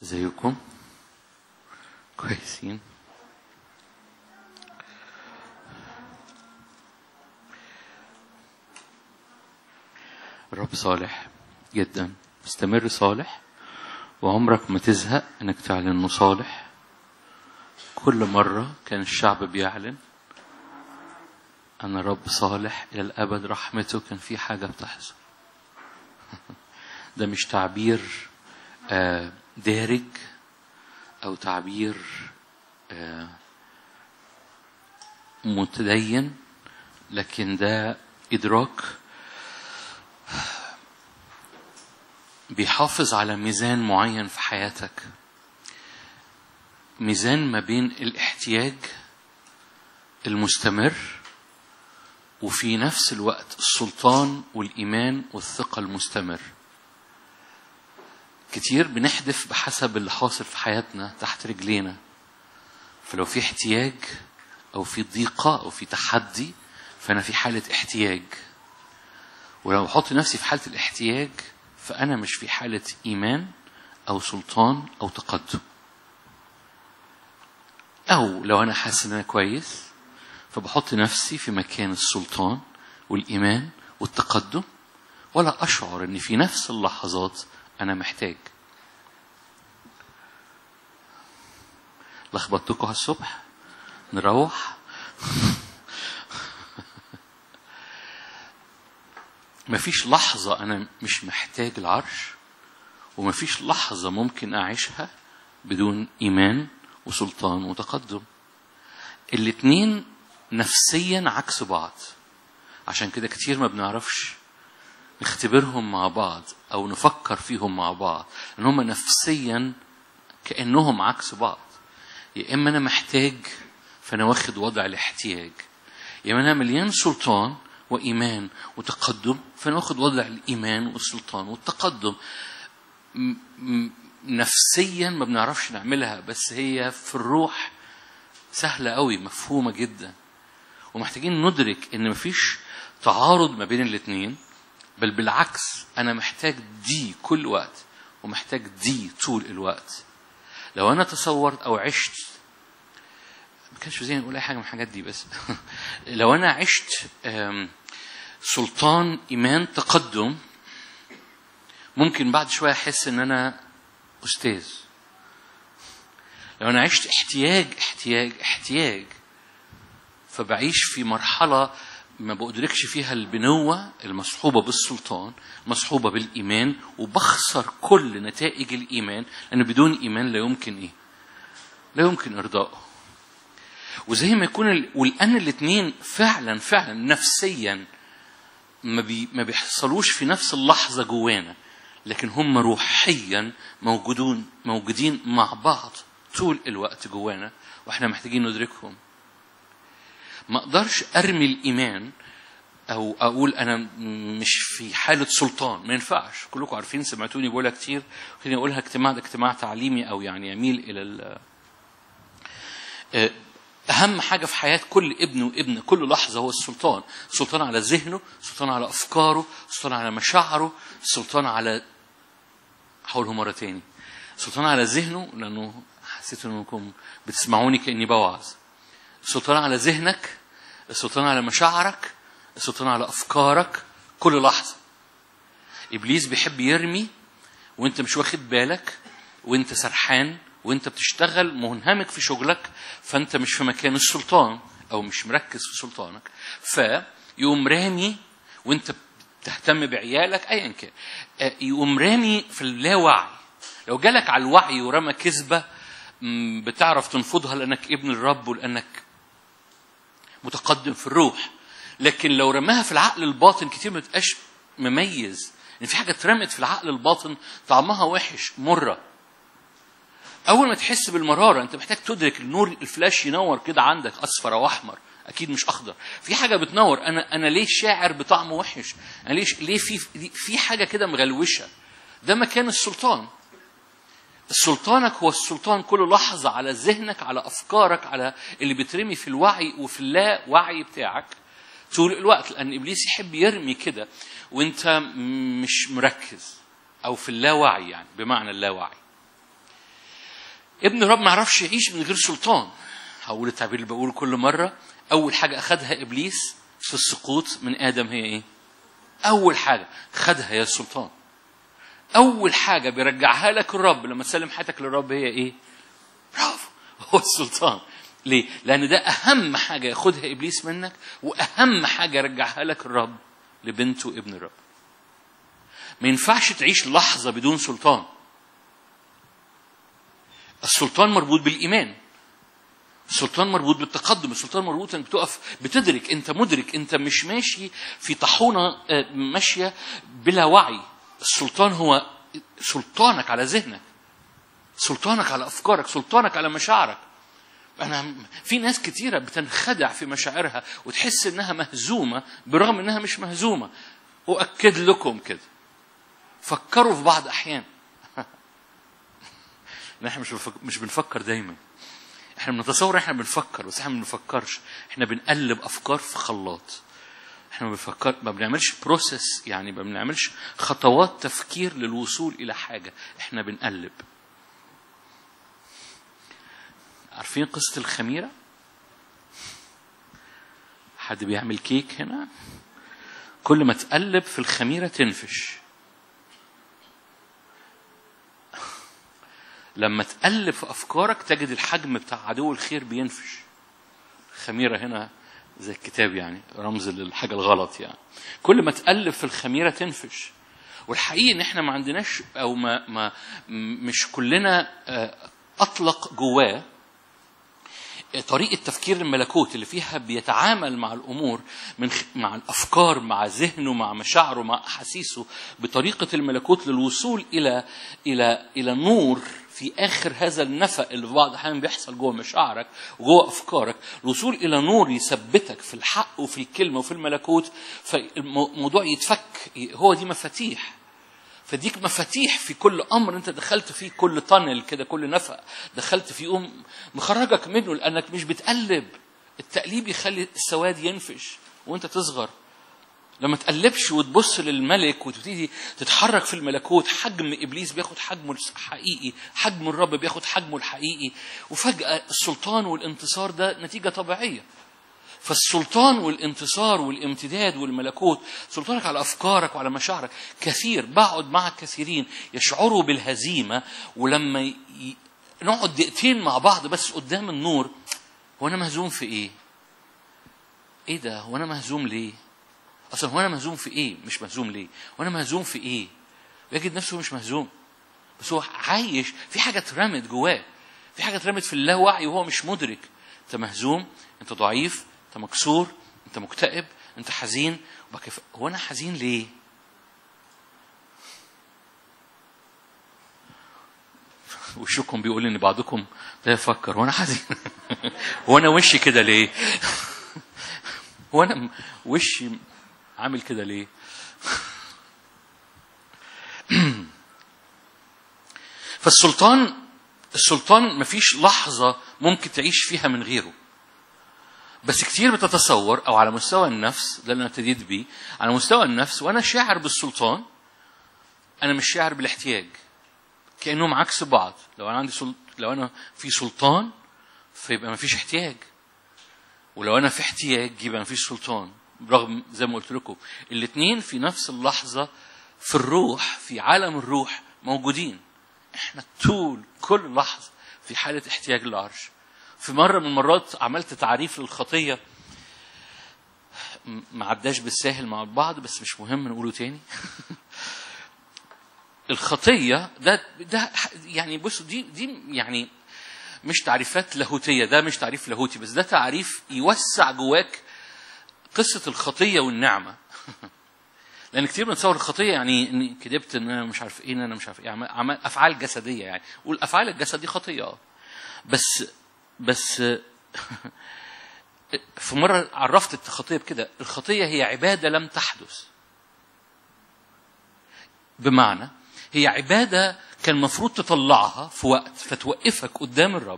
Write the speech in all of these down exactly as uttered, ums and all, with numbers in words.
ازيكم؟ كويسين؟ الرب صالح جدا، استمر صالح وعمرك ما تزهق انك تعلن انه صالح. كل مرة كان الشعب بيعلن أن الرب صالح إلى الأبد، رحمته كان في حاجة بتحصل. ده مش تعبير دارج أو تعبير متدين، لكن ده إدراك بيحافظ على ميزان معين في حياتك، ميزان ما بين الاحتياج المستمر وفي نفس الوقت السلطان والإيمان والثقة المستمر. كتير بنحدف بحسب اللي حاصل في حياتنا تحت رجلينا، فلو في احتياج أو في ضيقة أو في تحدي فأنا في حالة احتياج، ولو أحط نفسي في حالة الاحتياج فأنا مش في حالة إيمان أو سلطان أو تقدم. أو لو أنا حاسس إن أنا كويس فبحط نفسي في مكان السلطان والإيمان والتقدم، ولا أشعر إن في نفس اللحظات أنا محتاج. لخبطتكم على الصبح نروح. مفيش لحظة أنا مش محتاج العرش، ومفيش لحظة ممكن أعيشها بدون إيمان وسلطان وتقدم. الاتنين نفسيا عكس بعض، عشان كده كتير ما بنعرفش نختبرهم مع بعض أو نفكر فيهم مع بعض، لأن هم نفسيا كأنهم عكس بعض. يا إما أنا محتاج فأنا واخد وضع الاحتياج، يا إما أنا مليان سلطان وإيمان وتقدم فأنا واخد وضع الإيمان والسلطان والتقدم. نفسيا ما بنعرفش نعملها، بس هي في الروح سهلة قوي، مفهومة جدا، ومحتاجين ندرك إن مفيش تعارض ما بين الاتنين، بل بالعكس أنا محتاج دي كل وقت ومحتاج دي طول الوقت. لو أنا تصورت أو عشت، ما كانش زين أقول أي حاجة من الحاجات دي، بس لو أنا عشت سلطان إيمان تقدم، ممكن بعد شوية أحس إن أنا أستاذ. لو أنا عشت احتياج احتياج احتياج فبعيش في مرحلة ما بقدركش فيها البنوة المصحوبة بالسلطان، مصحوبة بالإيمان، وبخسر كل نتائج الإيمان، لأن بدون إيمان لا يمكن إيه؟ لا يمكن إرضائه. وزي ما يكون ال... والآن الاثنين فعلا فعلا نفسيا ما, بي... ما بيحصلوش في نفس اللحظة جوانا، لكن هم روحيا موجودون موجودين مع بعض طول الوقت جوانا، واحنا محتاجين ندركهم. ما اقدرش ارمي الايمان او اقول انا مش في حاله سلطان، ما ينفعش. كلكم عارفين، سمعتوني بقولها كتير، خليني اقولها اجتماع ده اجتماع تعليمي او يعني يميل الى ال... اهم حاجه في حياه كل ابن وابن كل لحظه هو السلطان. السلطان على ذهنه، السلطان على افكاره، السلطان على مشاعره، السلطان على حوله مره تاني السلطان على ذهنه، لانه حسيت انكم بتسمعوني كاني بوعظ. السلطان على ذهنك، السلطان على مشاعرك، السلطان على أفكارك كل لحظة. إبليس بيحب يرمي وانت مش واخد بالك، وانت سرحان وانت بتشتغل منهمك في شغلك، فانت مش في مكان السلطان أو مش مركز في سلطانك، فيقوم رامي وانت بتهتم بعيالك أيا كان، يقوم رامي في اللاوعي. لو جالك على الوعي ورمى كذبة بتعرف تنفضها لأنك ابن الرب ولأنك متقدم في الروح. لكن لو رماها في العقل الباطن كتير ما تبقاش مميز ان في حاجه اترمت في العقل الباطن طعمها وحش مره. اول ما تحس بالمراره انت محتاج تدرك النور الفلاش ينور كده عندك اصفر او احمر، اكيد مش اخضر. في حاجه بتنور. انا انا ليه شاعر بطعم وحش؟ انا ليه ليه في في حاجه كده مغلوشه. ده مكان السلطان. السلطانك هو السلطان كل لحظة على ذهنك، على أفكارك، على اللي بترمي في الوعي وفي اللا وعي بتاعك طول الوقت، لأن إبليس يحب يرمي كده وانت مش مركز أو في اللا وعي، يعني بمعنى اللا وعي. ابن الرب ما يعرفش يعيش من غير سلطان. هقول التعبير اللي بقوله كل مرة. أول حاجة أخذها إبليس في السقوط من آدم هي إيه؟ أول حاجة خدها هي السلطان. أول حاجة بيرجعها لك الرب لما تسلم حياتك للرب هي إيه؟ برافو، هو السلطان. ليه؟ لأن ده أهم حاجة ياخدها إبليس منك، وأهم حاجة يرجعها لك الرب لبنته ابن الرب. ما ينفعش تعيش لحظة بدون سلطان. السلطان مربوط بالإيمان، السلطان مربوط بالتقدم، السلطان مربوط انك بتقف بتدرك، انت مدرك، انت مش ماشي في طاحونة ماشية بلا وعي. السلطان هو سلطانك على ذهنك، سلطانك على أفكارك، سلطانك على مشاعرك. أنا في ناس كتيرة بتنخدع في مشاعرها وتحس إنها مهزومة برغم إنها مش مهزومة. أؤكد لكم كده، فكروا في بعض أحيان. نحن مش مش بنفكر دايما، احنا بنتصور احنا بنفكر، بس احنا ما بنفكرش، احنا بنقلب أفكار في خلاط. احنا ما بنفكر، ما بنعملش بروسيس، يعني ما بنعملش خطوات تفكير للوصول إلى حاجة، احنا بنقلب. عارفين قصة الخميرة؟ حد بيعمل كيك هنا؟ كل ما تقلب في الخميرة تنفش. لما تقلب في أفكارك تجد الحجم بتاع عدو الخير بينفش. الخميرة هنا زي الكتاب، يعني رمز للحاجة الغلط. يعني كل ما تقلب في الخميرة تنفش. والحقيقة إن إحنا ما عندناش، أو ما ما مش كلنا أطلق جواه طريقة تفكير الملكوت اللي فيها بيتعامل مع الأمور من خ... مع الأفكار، مع ذهنه، مع مشاعره، مع أحاسيسه، بطريقة الملكوت للوصول إلى إلى إلى نور في آخر هذا النفق اللي في بعض الأحيان بيحصل جوه مشاعرك وجوه أفكارك. الوصول إلى نور يثبتك في الحق وفي الكلمة وفي الملكوت، فالموضوع يتفك. هو دي مفاتيح، فديك مفاتيح في كل أمر أنت دخلت فيه، كل طنل كده، كل نفق دخلت فيه قوم مخرجك منه، لأنك مش بتقلب. التقليب يخلي السواد ينفش وأنت تصغر. لما تقلبش وتبص للملك وتبتدي تتحرك في الملكوت، حجم إبليس بياخد حجمه الحقيقي، حجم الرب بياخد حجمه الحقيقي، وفجأة السلطان والانتصار ده نتيجة طبيعية. فالسلطان والانتصار والامتداد والملكوت، سلطانك على أفكارك وعلى مشاعرك. كثير بقعد مع كثيرين يشعروا بالهزيمة، ولما ي... نقعد دقيقتين مع بعض بس قدام النور، هو أنا مهزوم في إيه؟ إيه ده؟ هو أنا مهزوم ليه؟ أصلا هو أنا مهزوم في إيه؟ مش مهزوم ليه؟ هو أنا مهزوم في إيه؟ ويجد نفسه مش مهزوم، بس هو عايش في حاجة اترمت جواه، في حاجة اترمت في اللاوعي وهو مش مدرك. أنت مهزوم، أنت ضعيف، أنت مكسور، أنت مكتئب، أنت حزين. وبكيف هو أنا حزين ليه؟ وشكم بيقول إن بعضكم لا يفكر هو أنا حزين. هو أنا وشي كده ليه؟ هو أنا وشي عامل كده ليه؟ فالسلطان السلطان مفيش لحظة ممكن تعيش فيها من غيره. بس كتير بتتصور، أو على مستوى النفس، ده اللي أنا ابتديت بيه، على مستوى النفس وأنا شاعر بالسلطان أنا مش شاعر بالاحتياج، كأنهم عكس بعض. لو أنا عندي سلط... لو أنا في سلطان فيبقى مفيش احتياج، ولو أنا في احتياج يبقى مفيش سلطان. برغم زي ما قلت لكم الاثنين في نفس اللحظة في الروح، في عالم الروح موجودين. احنا طول كل لحظة في حالة احتياج للعرش. في مرة من المرات عملت تعريف للخطية ما عداش بالساهل مع البعض، بس مش مهم نقوله تاني. الخطية ده ده يعني بصوا دي دي يعني مش تعريفات لاهوتية، ده مش تعريف لاهوتي، بس ده تعريف يوسع جواك قصة الخطية والنعمة. لأن كتير بنتصور الخطية يعني إني كذبت، إن أنا مش عارف إيه، إن أنا مش عارف إيه، عمل أفعال جسدية يعني، والأفعال الجسد دي خطية. بس بس في مرة عرفت الخطية بكده، الخطية هي عبادة لم تحدث. بمعنى هي عبادة كان مفروض تطلعها في وقت فتوقفك قدام الرب،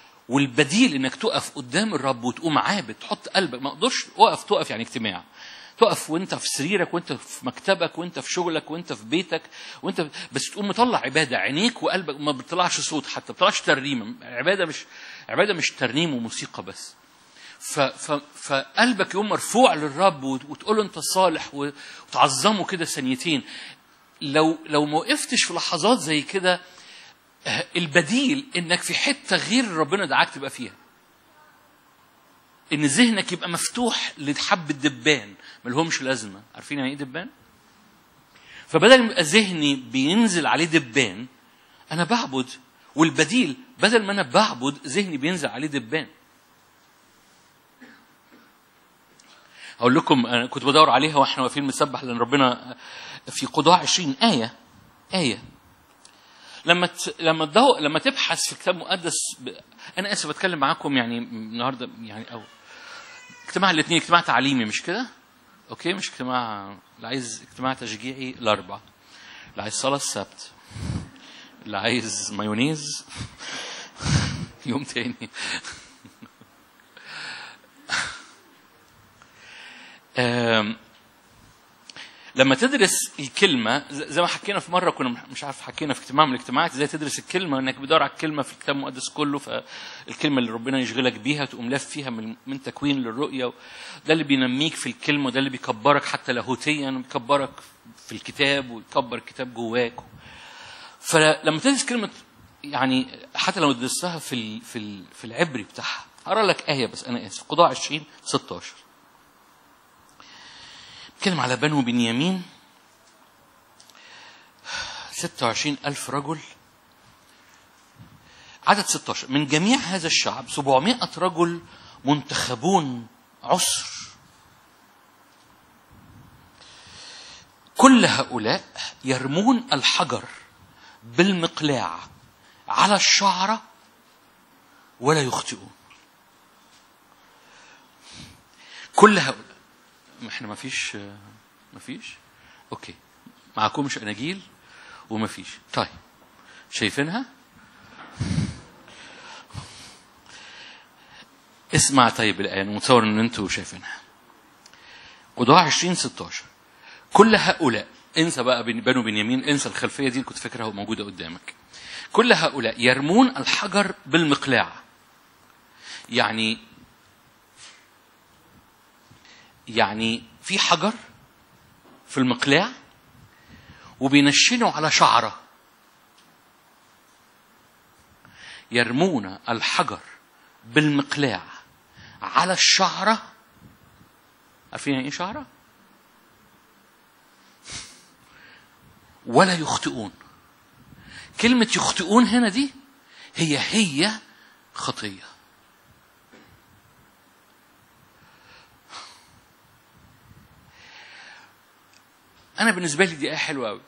والبديل انك تقف قدام الرب وتقوم عابد، تحط قلبك. ما اقدرش اقف تقف يعني اجتماع، تقف وانت في سريرك وانت في مكتبك وانت في شغلك وانت في بيتك وانت بس تقوم مطلع عباده، عينيك وقلبك ما بتطلعش صوت حتى، ما بتطلعش ترنيمه. عباده مش عباده مش ترنيم وموسيقى بس. ف ف فقلبك يوم مرفوع للرب وتقول له انت صالح وتعظمه كده ثانيتين. لو لو ما وقفتش في لحظات زي كده، البديل انك في حته غير ربنا دعاك تبقى فيها. ان ذهنك يبقى مفتوح لحب الدبان ملهمش لازمه. عارفين يعني ايه دبان؟ فبدل ما يبقى ذهني بينزل عليه دبان انا بعبد، والبديل بدل ما انا بعبد ذهني بينزل عليه دبان. اقول لكم انا كنت بدور عليها واحنا واقفين مسبح، لان ربنا في قضاء عشرين ايه ايه لما ت... لما تدور لما تبحث في كتاب مقدس ب... انا اسف بتكلم معاكم يعني النهارده يعني او اجتماع الاثنين، اجتماع تعليمي مش كده؟ اوكي، مش اجتماع اللي عايز اجتماع تشجيعي الاربع، اللي عايز صلاه السبت، اللي عايز مايونيز يوم تاني. لما تدرس الكلمة زي ما حكينا في مرة، كنا مش عارف حكينا في اجتماع من الاجتماعات ازاي تدرس الكلمة، انك بدور على الكلمة في الكتاب المقدس كله، فالكلمة اللي ربنا يشغلك بيها تقوم لف فيها من, من تكوين للرؤية. ده اللي بينميك في الكلمة، ده اللي بيكبرك حتى لاهوتيا، بيكبرك في الكتاب ويكبر الكتاب جواك. فلما تدرس كلمة يعني حتى لو درستها في في في العبري بتاعها، هقرا لك آية بس أنا آسف. قضاء عشرين ستة عشر بتكلم على بنو بنيامين، ستة وعشرين ألف رجل. عدد ستة عشر: من جميع هذا الشعب سبعمائة رجل منتخبون عسر، كل هؤلاء يرمون الحجر بالمقلاع على الشعرة ولا يخطئون. كل هؤلاء احنا ما فيش ما فيش اوكي معكمش اناجيل وما فيش. طيب شايفينها؟ اسمع طيب الآية، متصور ان انتوا شايفينها. قضاء عشرين ستة عشر: كل هؤلاء، انسى بقى بنو بنيامين، انسى الخلفية دي اللي كنت فاكرها موجودة قدامك. كل هؤلاء يرمون الحجر بالمقلاع، يعني يعني في حجر في المقلاع وبينشنوا على شعره. يرمون الحجر بالمقلاع على الشعره. عارفين ايه شعره؟ ولا يخطئون. كلمة يخطئون هنا دي هي هي خطية. أنا بالنسبة لي دي آية حلوة أوي.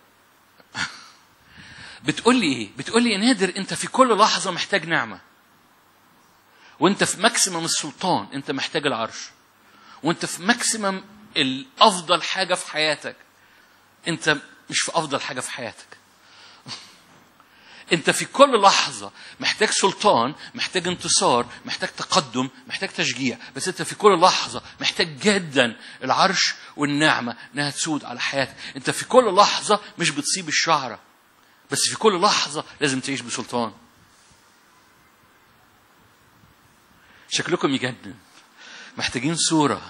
بتقول لي إيه؟ بتقول لي يا نادر أنت في كل لحظة محتاج نعمة، وأنت في ماكسيمم السلطان، أنت محتاج العرش، وأنت في ماكسيمم الأفضل حاجة في حياتك، أنت مش في أفضل حاجة في حياتك. أنت في كل لحظة محتاج سلطان، محتاج انتصار، محتاج تقدم، محتاج تشجيع، بس أنت في كل لحظة محتاج جدا العرش والنعمة إنها تسود على حياتك. أنت في كل لحظة مش بتصيب الشعرة، بس في كل لحظة لازم تعيش بسلطان. شكلكم يجنن، محتاجين صورة.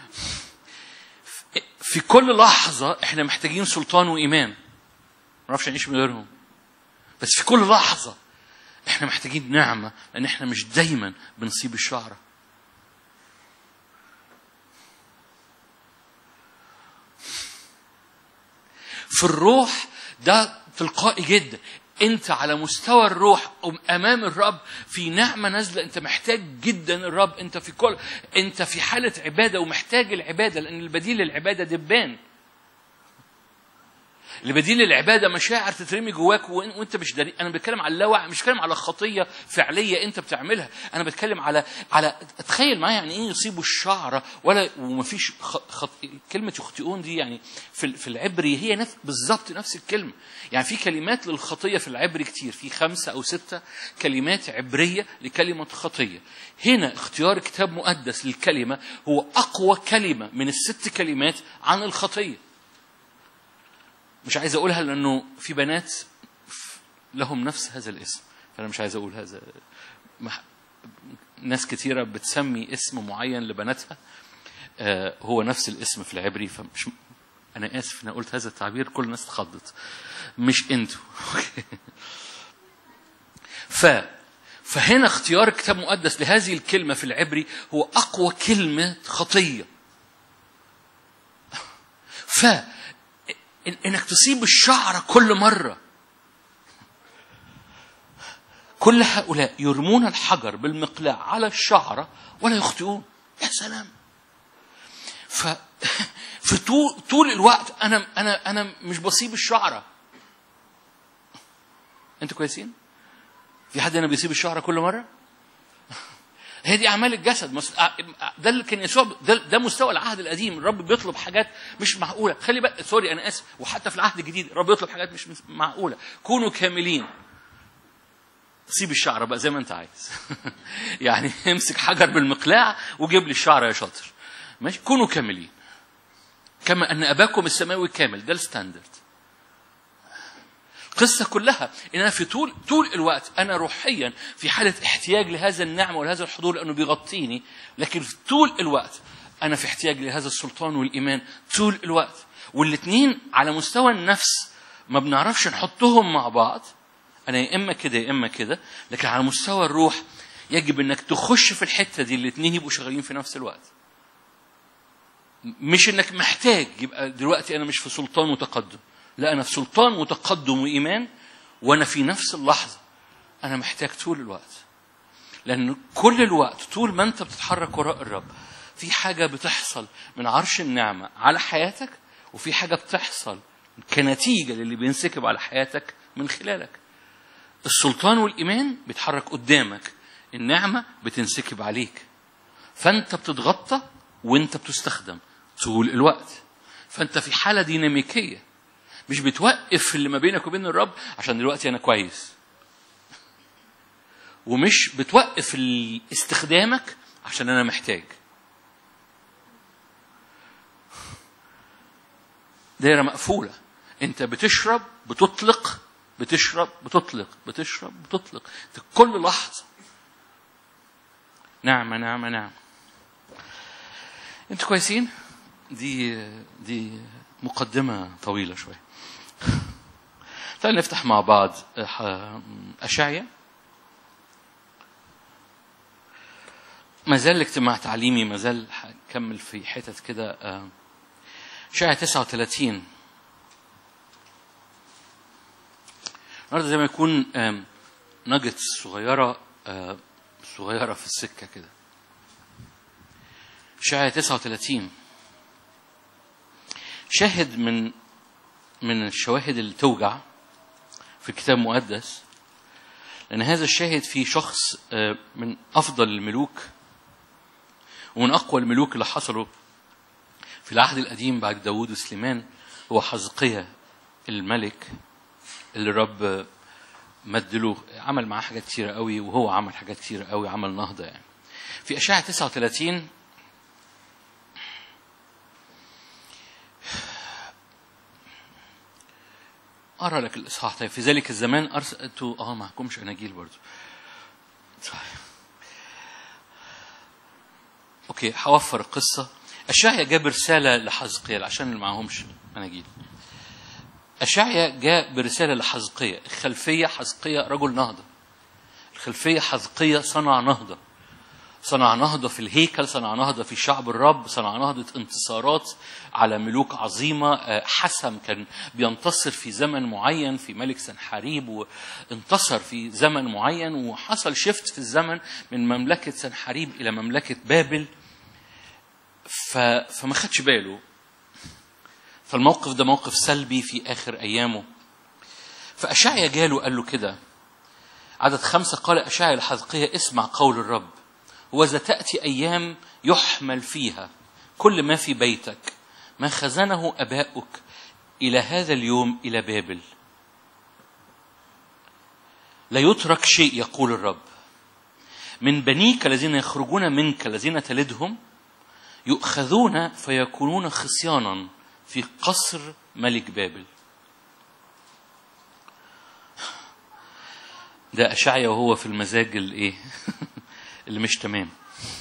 في كل لحظة احنا محتاجين سلطان وإيمان، ما نعرفش نعيش من غيرهم. بس في كل لحظة احنا محتاجين نعمة، لأن احنا مش دايما بنصيب الشعرة. في الروح ده تلقائي جدا. انت على مستوى الروح امام الرب في نعمة نازلة، انت محتاج جدا الرب. انت في كل انت في حالة عبادة ومحتاج العبادة، لأن البديل للعبادة دبان. اللي بديل العبادة مشاعر تترمي جواك وانت مش داري. انا بتكلم على اللاوعي، مش بتكلم على خطية فعلية انت بتعملها. انا بتكلم على على تخيل معايا يعني ايه يصيبوا الشعرة ولا ومفيش خط... كلمة يخطئون دي يعني في في العبري هي نفس بالظبط نفس الكلمة. يعني في كلمات للخطية في العبري كتير، في خمسة او ستة كلمات عبرية لكلمة خطية. هنا اختيار كتاب مقدس للكلمة هو اقوى كلمة من الست كلمات عن الخطية. مش عايز أقولها لأنه في بنات لهم نفس هذا الاسم، فأنا مش عايز أقول هذا. ناس كتيرة بتسمي اسم معين لبناتها هو نفس الاسم في العبري، فمش أنا آسف أنا قلت هذا التعبير، كل الناس تخضت مش أنتوا. ف فهنا اختيار كتاب مقدس لهذه الكلمة في العبري هو أقوى كلمة خطية. ف إنك تصيب الشعر كل مرة. كل هؤلاء يرمون الحجر بالمقلاع على الشعرة ولا يخطئون. يا سلام. ف في طول طول الوقت أنا أنا أنا مش بصيب الشعرة. أنتوا كويسين؟ في حد هنا بيصيب الشعرة كل مرة؟ هي دي أعمال الجسد. ده اللي كان يسوع، ده, ده مستوى العهد القديم. الرب بيطلب حاجات مش معقولة. خلي بقى سوري أنا آسف. وحتى في العهد الجديد الرب يطلب حاجات مش معقولة. كونوا كاملين. سيب الشعر بقى زي ما أنت عايز. يعني امسك حجر بالمقلاع وجيب لي الشعر يا شاطر. ماشي. كونوا كاملين كما أن أباكم السماوي كامل. ده الستاندرد. القصة كلها إن أنا في طول طول الوقت أنا روحيا في حالة احتياج لهذا النعمة ولهذا الحضور لأنه بيغطيني، لكن في طول الوقت أنا في احتياج لهذا السلطان والإيمان طول الوقت. والاثنين على مستوى النفس ما بنعرفش نحطهم مع بعض. أنا يا إما كده يا إما كده، لكن على مستوى الروح يجب إنك تخش في الحتة دي الاثنين يبقوا شغالين في نفس الوقت. مش إنك محتاج يبقى دلوقتي أنا مش في سلطان وتقدم، لا أنا في سلطان وتقدم وإيمان، وأنا في نفس اللحظة أنا محتاج طول الوقت. لأن كل الوقت طول ما أنت بتتحرك وراء الرب في حاجة بتحصل من عرش النعمة على حياتك، وفي حاجة بتحصل كنتيجة للي بينسكب على حياتك من خلالك. السلطان والإيمان بيتحرك قدامك، النعمة بتنسكب عليك، فأنت بتتغطى وأنت بتستخدم طول الوقت. فأنت في حالة ديناميكية، مش بتوقف اللي ما بينك وبين الرب عشان دلوقتي أنا كويس، ومش بتوقف استخدامك عشان أنا محتاج. دايرة مقفولة. أنت بتشرب بتطلق، بتشرب بتطلق، بتشرب بتطلق في كل لحظة. نعمة نعمة نعمة. أنتوا كويسين؟ دي دي مقدمة طويلة شوية. تعالوا نفتح مع بعض أشعيا. ما زال الاجتماع تعليمي، ما زال هكمل في حتت كده. أشعيا تسعة وثلاثين. النهارده زي ما يكون نجت صغيرة صغيرة في السكة كده. أشعيا تسعة وثلاثين شاهد من من الشواهد اللي توجع في الكتاب المقدس، لأن هذا الشاهد فيه شخص من أفضل الملوك ومن أقوى الملوك اللي حصلوا في العهد القديم بعد داود وسليمان، هو حزقيا الملك اللي الرب مدله، عمل معاه حاجات كتيرة قوي، وهو عمل حاجات كتيرة قوي، عمل نهضة. يعني في أشعيا تسعة وثلاثين أرى لك الإصحاح. طيب في ذلك الزمان أرسلت آه معكمش أناجيل برضو. صحيح. أوكي هوفر القصة. أشعيا جاب رسالة لحزقيا عشان اللي معهمش أناجيل. أشعيا جاء برسالة لحزقيا. الخلفية حزقيا رجل نهضة. الخلفية حزقيا صنع نهضة. صنع نهضة في الهيكل، صنع نهضة في شعب الرب، صنع نهضة انتصارات على ملوك عظيمة. حسم كان بينتصر في زمن معين في ملك سنحاريب، وانتصر في زمن معين، وحصل شفت في الزمن من مملكة سنحاريب إلى مملكة بابل. فما خدش باله، فالموقف ده موقف سلبي في آخر أيامه. فأشعيا جاله قال له كده، عدد خمسة، قال أشعيا لحزقيا اسمع قول الرب، وإذا تأتي أيام يحمل فيها كل ما في بيتك ما خزنه أباؤك إلى هذا اليوم إلى بابل، لا يترك شيء يقول الرب، من بنيك الذين يخرجون منك الذين تلدهم يؤخذون فيكونون خصيانا في قصر ملك بابل. ده أشعيا وهو في المزاج الايه اللي مش تمام.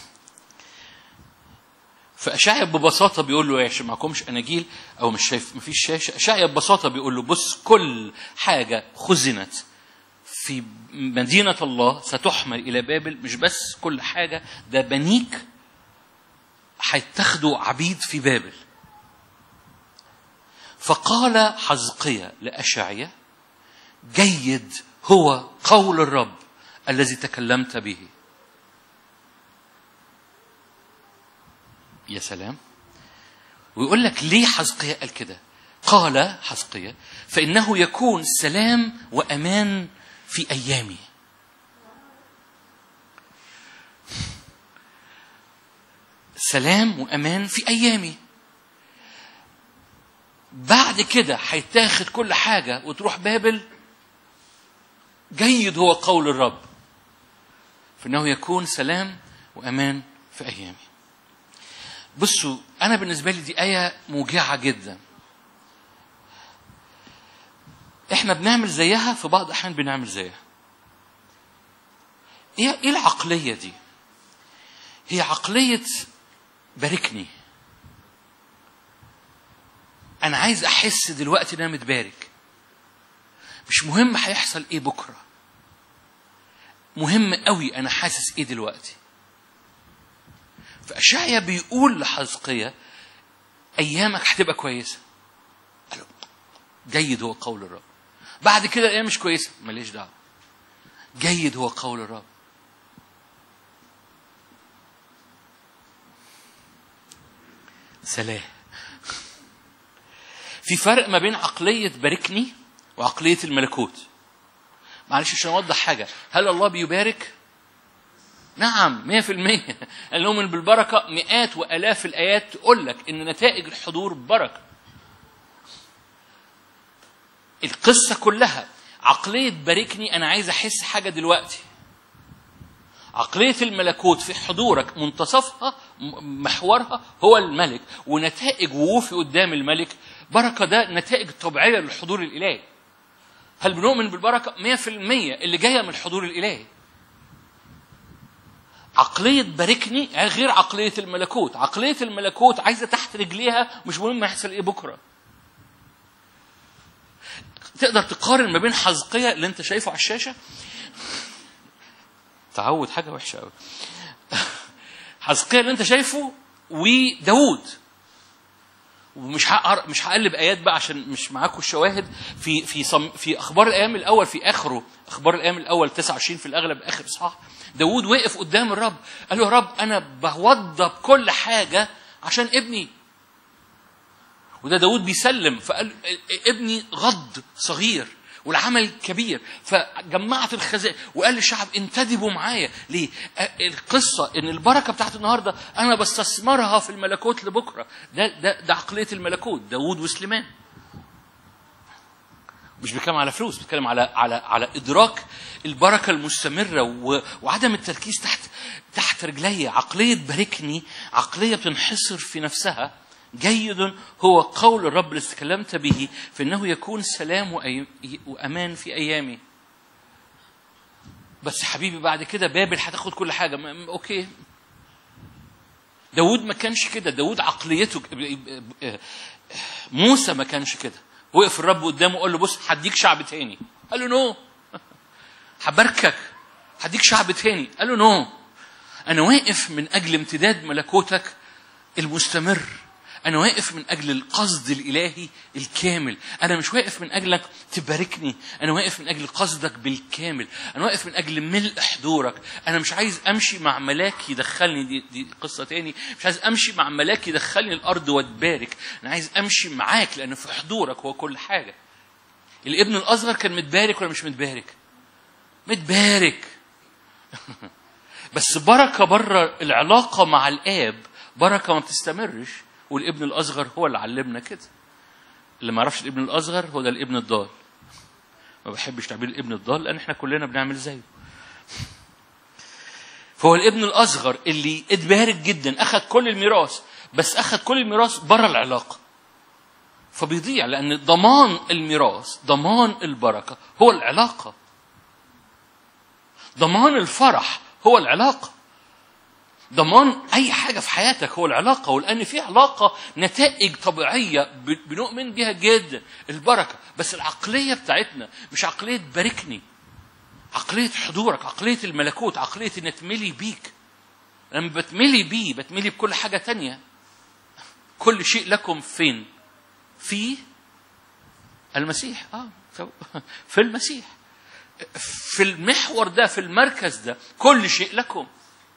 فأشعيا ببساطة بيقول له، عشان معكمش أناجيل أو مش شايف مفيش شاشة، أشعيا ببساطة بيقول له بص، كل حاجة خزنت في مدينة الله ستحمل إلى بابل. مش بس كل حاجة، ده بنيك هيتخذوا عبيد في بابل. فقال حزقيا لأشعيا جيد هو قول الرب الذي تكلمت به. يا سلام. ويقول لك ليه حزقيا قال كده؟ قال حزقيا فإنه يكون سلام وأمان في أيامي. سلام وأمان في أيامي. بعد كده هيتاخد كل حاجة وتروح بابل. جيد هو قول الرب فإنه يكون سلام وأمان في أيامي. بصوا، أنا بالنسبة لي دي آية موجعة جدا. إحنا بنعمل زيها، في بعض الأحيان بنعمل زيها. إيه إيه العقلية دي؟ هي عقلية باركني. أنا عايز أحس دلوقتي إن أنا متبارك. مش مهم هيحصل إيه بكرة، مهم قوي أنا حاسس إيه دلوقتي. فأشعيا بيقول لحزقيا أيامك هتبقى كويسة. قال له جيد هو قول الرب. بعد كده الأيام مش كويسة، ماليش دعوة. جيد هو قول الرب. سلام. في فرق ما بين عقلية باركني وعقلية الملكوت. معلش عشان أوضح حاجة، هل الله بيبارك؟ نعم مية في المية. النؤمن بالبركة. مئات وآلاف الآيات تقول لك إن نتائج الحضور بركة. القصة كلها عقلية باركني، أنا عايز أحس حاجة دلوقتي. عقلية الملكوت في حضورك منتصفها محورها هو الملك، ونتائج وقوفي قدام الملك بركة. ده نتائج طبيعية للحضور الإلهي. هل بنؤمن بالبركة؟ مية في المية اللي جاية من الحضور الإلهي. عقلية باركني غير عقلية الملكوت. عقلية الملكوت عايزة تحت رجليها، مش مهم يحصل إيه بكرة. تقدر تقارن ما بين حزقيا اللي انت شايفه على الشاشة، تعود حاجة وحشة قوي. حزقيا اللي انت شايفه وداود. ومش هقر... مش هقلب آيات بقى عشان مش معاكم الشواهد. في في صم... في أخبار الأيام الأول، في آخره أخبار الأيام الأول تسعة وعشرين في الأغلب آخر إصحاح، داود وقف قدام الرب قال له يا رب أنا بوضب كل حاجة عشان ابني. وده داود بيسلم، فقال ابني غض صغير والعمل كبير، فجمعت الخزائن وقال للشعب انتدبوا معايا. ليه؟ القصة ان البركة بتاعت النهاردة انا بستثمرها في الملكوت لبكرة. ده, ده, ده عقلية الملكوت. داود وسليمان. مش بيتكلم على فلوس، بيتكلم على على على ادراك البركة المستمرة وعدم التركيز تحت تحت رجلي. عقلية باركني عقلية بتنحصر في نفسها. جيد هو قول الرب اللي تكلمت به فإنه يكون سلام وأمان في أيامي. بس حبيبي بعد كده بابل هتاخد كل حاجة. أوكي. داود ما كانش كده. داود عقليته. موسى ما كانش كده. وقف الرب قدامه وقال له بص هديك شعب تاني. قال له نو. هباركك هديك شعب تاني. قال له نو. أنا واقف من أجل امتداد ملكوتك المستمر. أنا واقف من أجل القصد الإلهي الكامل. أنا مش واقف من أجلك تباركني، أنا واقف من أجل قصدك بالكامل. أنا واقف من أجل ملء حضورك. أنا مش عايز أمشي مع ملاك يدخلني، دي, دي قصة تاني. مش عايز أمشي مع ملاك يدخلني الأرض واتبارك. أنا عايز أمشي معاك لأن في حضورك هو كل حاجة. الابن الأصغر كان متبارك ولا مش متبارك؟ متبارك. بس بركة بره العلاقة مع الآب، بركة ما بتستمرش. والابن الأصغر هو اللي علمنا كده. اللي ما يعرفش الابن الأصغر هو ده الابن الضال. ما بحبش تعبير الابن الضال لأن احنا كلنا بنعمل زيه. فهو الابن الأصغر اللي اتبارك جدا، أخذ كل الميراث، بس أخذ كل الميراث بره العلاقة، فبيضيع. لأن ضمان الميراث، ضمان البركة هو العلاقة. ضمان الفرح هو العلاقة. ضمان أي حاجة في حياتك هو العلاقة. ولأن في علاقة نتائج طبيعية بنؤمن بها جدا، البركة. بس العقلية بتاعتنا مش عقلية باركني، عقلية حضورك، عقلية الملكوت، عقلية إن تملي بيك. لما بتملي بيه بتملي بكل حاجة تانية. كل شيء لكم فين؟ في المسيح. آه في المسيح، في المحور ده، في المركز ده، كل شيء لكم.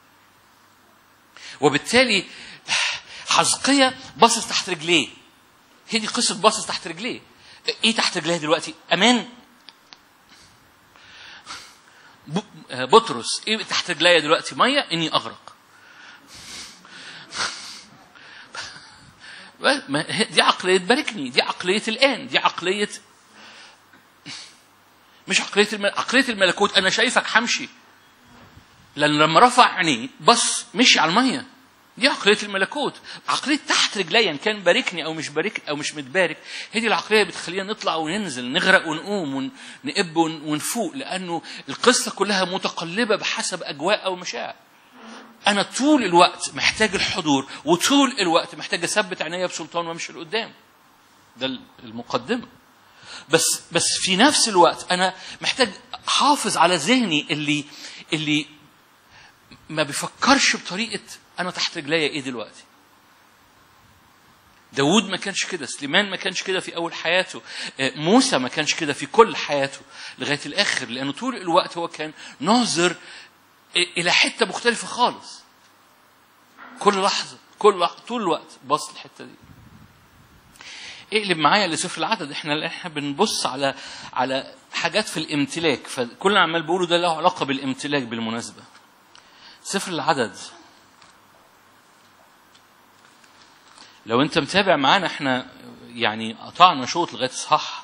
وبالتالي حزقية باصص تحت رجليه. هي دي قصة باصص تحت رجليه. ايه تحت رجليه دلوقتي؟ امان. بطرس ايه تحت رجليه دلوقتي؟ مية، اني اغرق. دي عقلية باركني، دي عقلية الآن، دي عقلية مش عقلية المل... عقلية الملكوت. أنا شايفك حمشي، لأن لما رفع عينيه بص مشي على المية. دي عقلية الملكوت. عقلية تحت رجلي، إن كان باركني أو مش بارك أو مش متبارك، هذه العقلية بتخلينا نطلع وننزل، نغرق ونقوم ونقب ونفوق، لأنه القصة كلها متقلبة بحسب أجواء أو مشاعر. أنا طول الوقت محتاج الحضور، وطول الوقت محتاج أثبت عينيا بسلطان وامشي لقدام. ده المقدمة. بس بس في نفس الوقت أنا محتاج أحافظ على ذهني اللي اللي ما بيفكرش بطريقة أنا تحت رجليا إيه دلوقتي. داود ما كانش كده، سليمان ما كانش كده في أول حياته، موسى ما كانش كده في كل حياته لغاية الآخر، لأنه طول الوقت هو كان ناظر إلى حتة مختلفة خالص. كل لحظة، كل لحظة، طول الوقت بص الحتة دي. اقلب معايا لسفر العدد. احنا احنا بنبص على على حاجات في الامتلاك، فكل عمال بقوله ده له علاقة بالامتلاك بالمناسبة. سفر العدد، لو انت متابع معانا احنا يعني قطعنا شوط لغاية اصحاح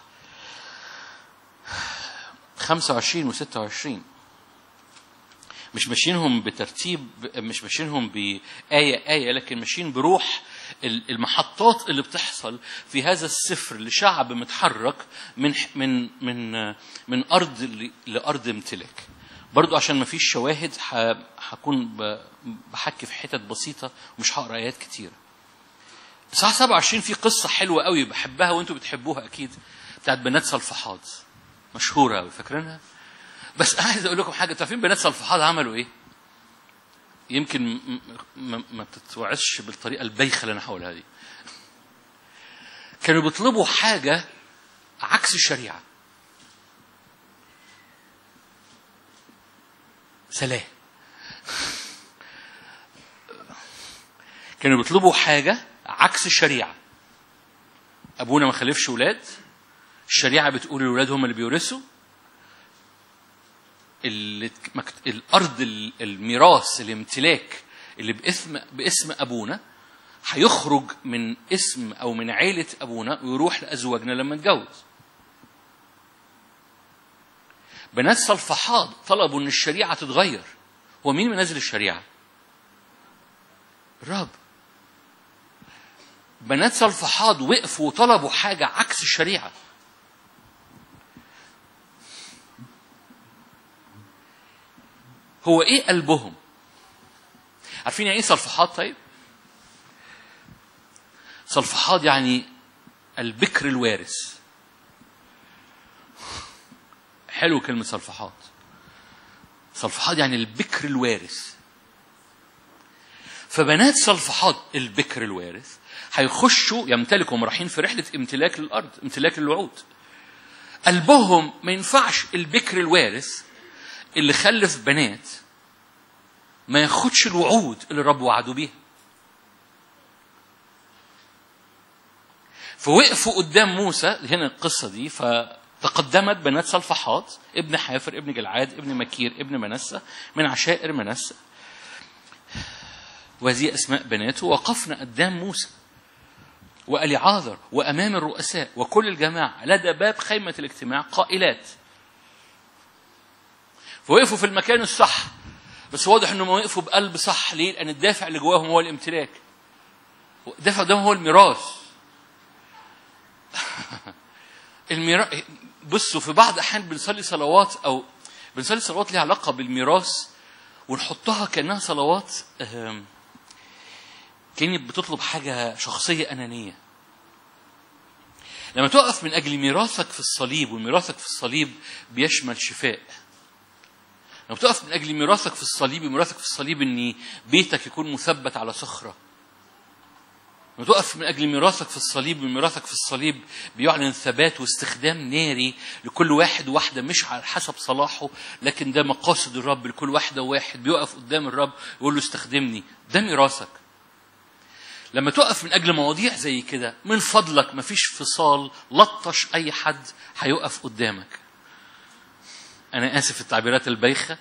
خمسة وعشرين وستة وعشرين. مش ماشيينهم بترتيب، مش ماشيينهم بآية آية، لكن ماشيين بروح المحطات اللي بتحصل في هذا السفر لشعب متحرك من من من من أرض لأرض امتلاك. برضو عشان ما فيش شواهد هكون بحكي في حتت بسيطة ومش هقرأ آيات كتير. صح سبعة وعشرين في قصة حلوة قوي بحبها وانتوا بتحبوها أكيد، بتاعت بنات صلفحاد، مشهورة قوي، فاكرينها؟ بس عايز أقول لكم حاجة. تعرفين بنات صلفحاد عملوا إيه؟ يمكن ما تتوعش بالطريقة البايخة اللي أنا هقولها دي. كانوا بيطلبوا حاجة عكس الشريعة. سلام. كانوا بيطلبوا حاجة عكس الشريعة. أبونا ما خلفش ولاد، الشريعة بتقول الولاد هم اللي بيورثوا. الأرض الميراث الامتلاك اللي باسم باسم أبونا هيخرج من اسم أو من عائلة أبونا ويروح لأزواجنا لما نتجوز. بنات صلفحاد طلبوا إن الشريعة تتغير. هو مين منزل الشريعة؟ الرب. بنات صلفحاد وقفوا وطلبوا حاجة عكس الشريعة. هو ايه قلبهم؟ عارفين يعني ايه صلفحاد؟ طيب صلفحاد يعني البكر الوارث. حلو كلمة صلفحاد. صلفحاد يعني البكر الوارث. فبنات صلفحاد البكر الوارث هيخشوا يمتلكوا، رايحين في رحلة امتلاك للأرض، امتلاك الوعود. قلبهم ما ينفعش البكر الوارث اللي خلف بنات ما ياخدش الوعود اللي الرب وعدوا بيها. فوقفوا قدام موسى، هنا القصة دي، فتقدمت بنات صلفحاد ابن حافر ابن جلعاد ابن مكير ابن منسى من عشائر منسى، وهذه أسماء بناته، وقفنا قدام موسى وأليعاذر وأمام الرؤساء وكل الجماعة لدى باب خيمة الاجتماع قائلات. فوقفوا في المكان الصح، بس واضح انهم وقفوا بقلب صح. ليه؟ لأن الدافع اللي جواهم هو الامتلاك، الدافع ده هو الميراث. الميراث. بصوا، في بعض أحيان بنصلي صلوات أو بنصلي صلوات ليها علاقة بالميراث ونحطها كأنها صلوات كأنك بتطلب حاجة شخصية أنانية. لما تقف من أجل ميراثك في الصليب، وميراثك في الصليب بيشمل شفاء. لما تقف من أجل ميراثك في الصليب، ميراثك في الصليب إن بيتك يكون مثبت على صخرة. لما تقف من أجل ميراثك في الصليب، وميراثك في الصليب بيعلن ثبات واستخدام ناري لكل واحد وواحدة، مش على حسب صلاحه، لكن ده مقاصد الرب لكل واحدة وواحد. بيقف قدام الرب يقول له استخدمني، ده ميراثك. لما تقف من أجل مواضيع زي كده، من فضلك مفيش فصال، لطش أي حد هيقف قدامك. أنا آسف التعبيرات البايخة.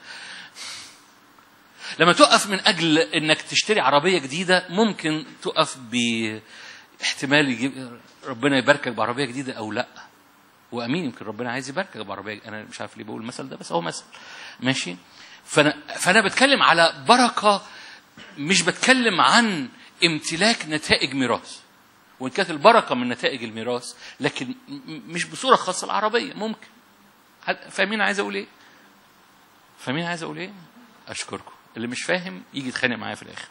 لما تقف من أجل إنك تشتري عربية جديدة، ممكن تقف باحتمال يجيب ربنا يباركك بعربية جديدة أو لا، وأمين يمكن ربنا عايز يباركك بعربية. أنا مش عارف ليه بقول المثل ده، بس هو مثل ماشي. فأنا, فأنا بتكلم على بركة، مش بتكلم عن امتلاك نتائج ميراث. وإن كانت البركة من نتائج الميراث، لكن مش بصورة خاصة العربية. ممكن. فاهمين عايز أقول إيه؟ فاهمين عايز أقول إيه؟ أشكركم. اللي مش فاهم يجي يتخانق معايا في الآخر.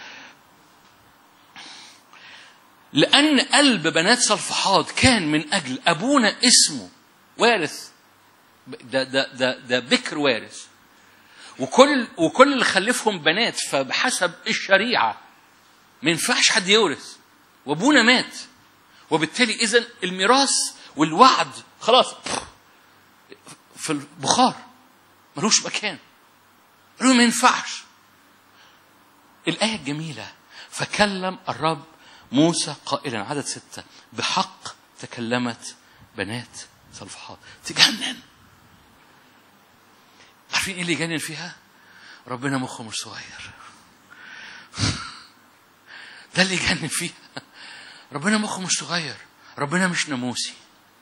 لأن قلب بنات صلفحاد كان من أجل أبونا اسمه وارث، ده ده ده ده بكر وارث، وكل وكل اللي خلفهم بنات، فبحسب الشريعة ما ينفعش حد يورث، وابونا مات، وبالتالي إذن الميراث والوعد خلاص في البخار، ملوش مكان، ما ينفعش. الآية الجميلة، فكلم الرب موسى قائلا، عدد ستة، بحق تكلمت بنات صلفحاد. تجنن. عارفين ايه اللي يجنن فيها؟ ربنا مخه مش صغير. ده اللي يجنن فيها. ربنا مخه مش صغير. ربنا مش ناموسي.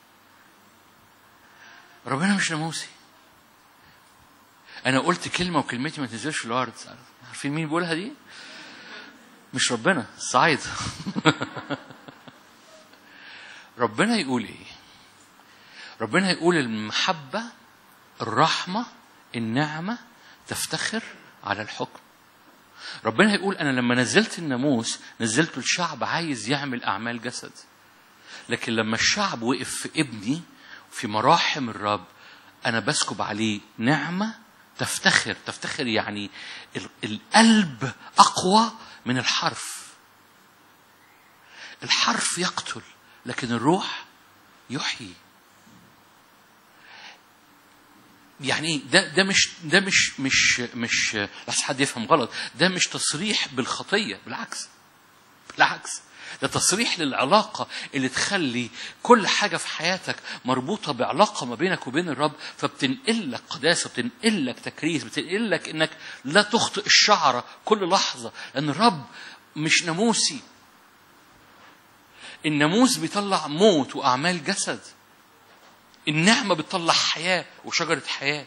ربنا مش ناموسي. أنا قلت كلمة وكلمتي ما تنزلش في الأرض. عارفين مين بيقولها دي؟ مش ربنا، الصعيد. ربنا يقول إيه؟ ربنا يقول المحبة، الرحمة، النعمة تفتخر على الحكم. ربنا يقول أنا لما نزلت الناموس نزلت الشعب عايز يعمل أعمال جسد، لكن لما الشعب وقف في ابني في مراحم الرب، أنا بسكب عليه نعمة تفتخر. تفتخر يعني القلب أقوى من الحرف. الحرف يقتل، لكن الروح يحيي. يعني ده ده مش ده مش مش مش بس حد يفهم غلط. ده مش تصريح بالخطية، بالعكس بالعكس ده تصريح للعلاقة اللي تخلي كل حاجة في حياتك مربوطة بعلاقة ما بينك وبين الرب، فبتنقل لك قداسة، بتنقل لك تكريس، بتنقل لك إنك لا تخطئ الشعرة كل لحظة، لأن الرب مش ناموسي. الناموس بيطلع موت وأعمال جسد، النعمة بتطلع حياة وشجرة حياة.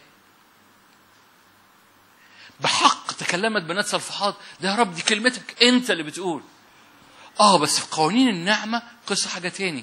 بحق تكلمت بنات صلفحاد. ده يا رب دي كلمتك أنت اللي بتقول. آه بس في قوانين النعمة قصة حاجة تاني.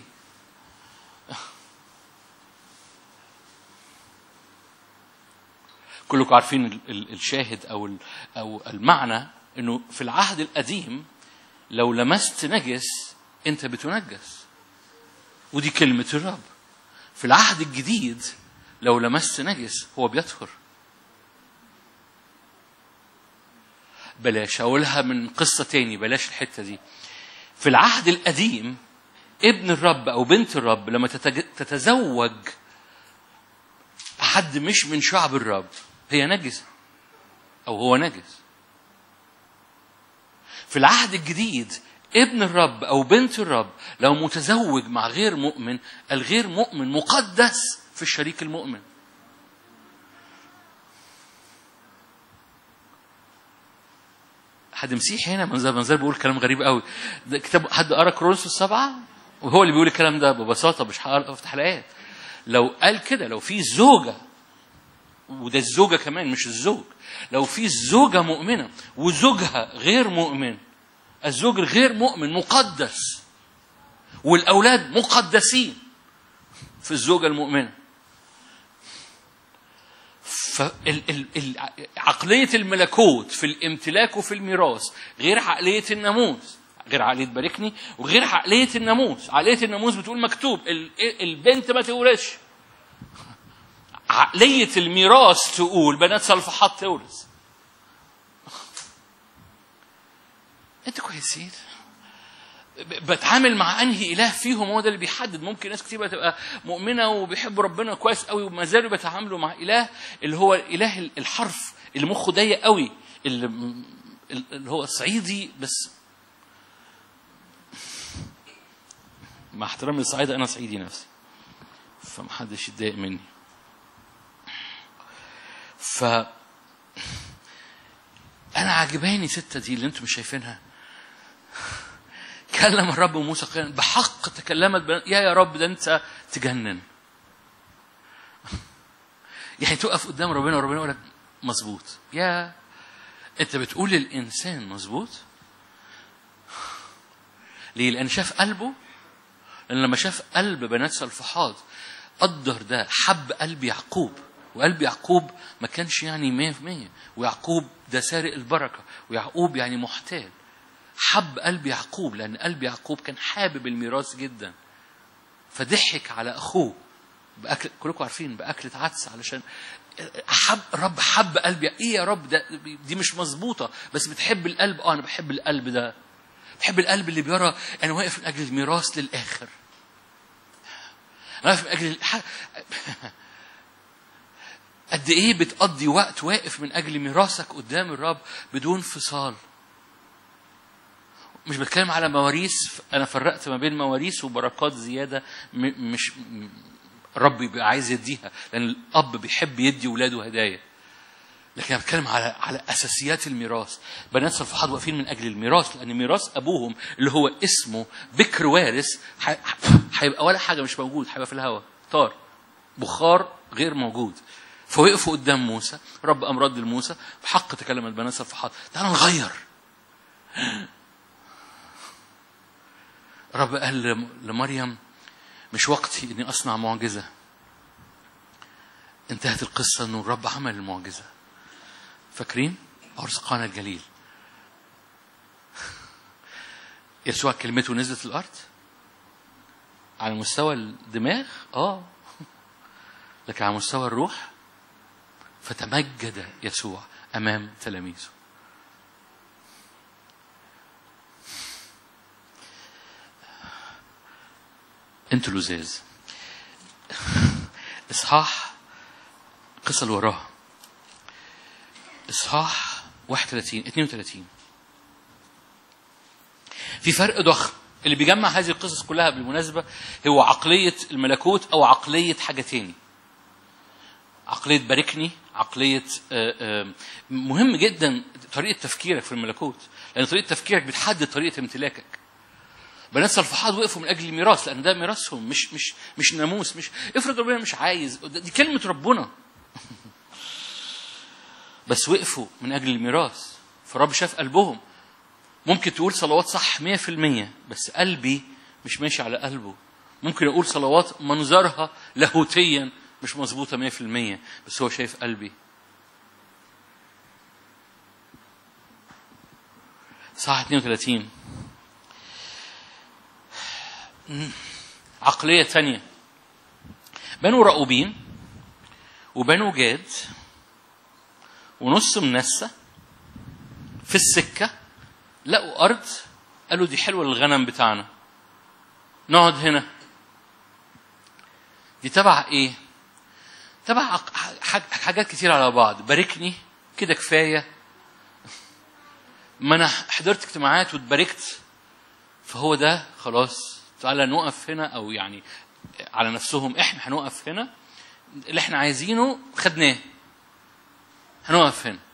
كلكم عارفين الشاهد أو أو المعنى إنه في العهد القديم لو لمست نجس أنت بتنجس، ودي كلمة الرب. في العهد الجديد لو لمست نجس هو بيطهر. بلاش أقولها من قصة تاني، بلاش الحتة دي. في العهد القديم ابن الرب أو بنت الرب لما تتزوج حد مش من شعب الرب هي نجسة أو هو نجس. في العهد الجديد ابن الرب أو بنت الرب لو متزوج مع غير مؤمن، الغير مؤمن مقدس في الشريك المؤمن. حد مسيحي هنا منظر منظر بيقول كلام غريب قوي. ده كتاب حد قرأ كورنثوس السبعة وهو اللي بيقول الكلام ده ببساطة، مش هفتح الآيات. لو قال كده، لو في زوجة، وده الزوجة كمان مش الزوج، لو في زوجة مؤمنة وزوجها غير مؤمن، الزوج الغير مؤمن مقدس والأولاد مقدسين في الزوجة المؤمنة. فعقلية الملكوت في الامتلاك وفي الميراث غير عقلية الناموس، غير عقلية باركني وغير عقلية الناموس. عقلية الناموس بتقول مكتوب البنت ما تورثش. عقلية الميراث تقول بنات صلفحات تورث. انت كويسين؟ بتعامل مع انهي اله فيهم هو ده اللي بيحدد. ممكن ناس كتير تبقى مؤمنه وبيحبوا ربنا كويس قوي وما زالوا بيتعاملوا مع اله اللي هو اله الحرف اللي مخه ضيق قوي، اللي اللي هو صعيدي. بس مع احترامي للصعيدة انا صعيدي نفسي فمحدش يتضايق مني. ف انا عجباني ستة دي اللي انتم مش شايفينها. كلم الرب موسى قائلا بحق تكلمت يا يا رب ده انت تجنن. يعني تقف قدام ربنا وربنا يقول لك مظبوط. يا انت بتقول للانسان مظبوط ليه؟ لان شاف قلبه. لان لما شاف قلب بنات صلفحات قدر ده، حب قلب يعقوب، وقلب يعقوب ما كانش يعني مية في مية، ويعقوب ده سارق البركة، ويعقوب يعني محتال. حب قلب يعقوب لأن قلب يعقوب كان حابب الميراث جدا، فضحك على أخوه بأكل، كلكم عارفين بأكلة عدس، علشان حب رب حب قلبي. إيه يا رب ده دي مش مظبوطة، بس بتحب القلب. آه أنا بحب القلب ده، بحب القلب اللي بيرى أنا واقف من أجل الميراث للآخر. أنا واقف من أجل قد إيه بتقضي وقت واقف من أجل ميراثك قدام الرب بدون فصال. مش بتكلم على مواريث، أنا فرقت ما بين مواريث وبركات زيادة مش رب يبقى عايز يديها، لأن الأب بيحب يدي ولاده هدايا. لكن أنا بتكلم على على أساسيات الميراث. بنات صلفحات واقفين من أجل الميراث، لأن ميراث أبوهم اللي هو اسمه بكر وارث هيبقى ولا حاجة مش موجود، هيبقى في الهواء طار بخار غير موجود. فوقفوا قدام موسى، رب قام رد لموسى بحق تكلم البنات صلفحات تعالوا نغير. رب قال لمريم مش وقتي اني اصنع معجزة. انتهت القصة انه الرب عمل المعجزة. فاكرين عرس قانا الجليل؟ يسوع كلمته نزلت الارض على مستوى الدماغ اه لكن على مستوى الروح فتمجد يسوع امام تلاميذه. انتوا لزاز. اصحاح القصة اللي وراها اصحاح واحد وثلاثين اثنين وثلاثين. في فرق ضخم. اللي بيجمع هذه القصص كلها بالمناسبة هو عقلية الملكوت او عقلية حاجة تاني. عقلية باركني، عقلية مهم جدا طريقة تفكيرك في الملكوت، لأن طريقة تفكيرك بتحدد طريقة امتلاكك. بنات صلفحات وقفوا من أجل الميراث لأن ده ميراثهم، مش مش مش ناموس. مش افرض ربنا مش عايز، دي كلمة ربنا. بس وقفوا من أجل الميراث، فالرب شاف قلبهم. ممكن تقول صلوات صح مية في المية بس قلبي مش ماشي على قلبه. ممكن أقول صلوات منظرها لاهوتيا مش مظبوطة مية في المية بس هو شايف قلبي. صح اثنين وثلاثين. عقلية ثانية. بنو رأوبين وبنو جاد ونص منسى في السكة لقوا أرض، قالوا دي حلوة للغنم بتاعنا، نقعد هنا. دي تبع إيه؟ تبع حاجات كتير على بعض. باركني كده كفاية، ما أنا حضرت اجتماعات واتباركت، فهو ده خلاص، تعالى نوقف هنا. أو يعني على نفسهم إحنا هنوقف هنا، اللي إحنا عايزينه خدناه، هنوقف هنا.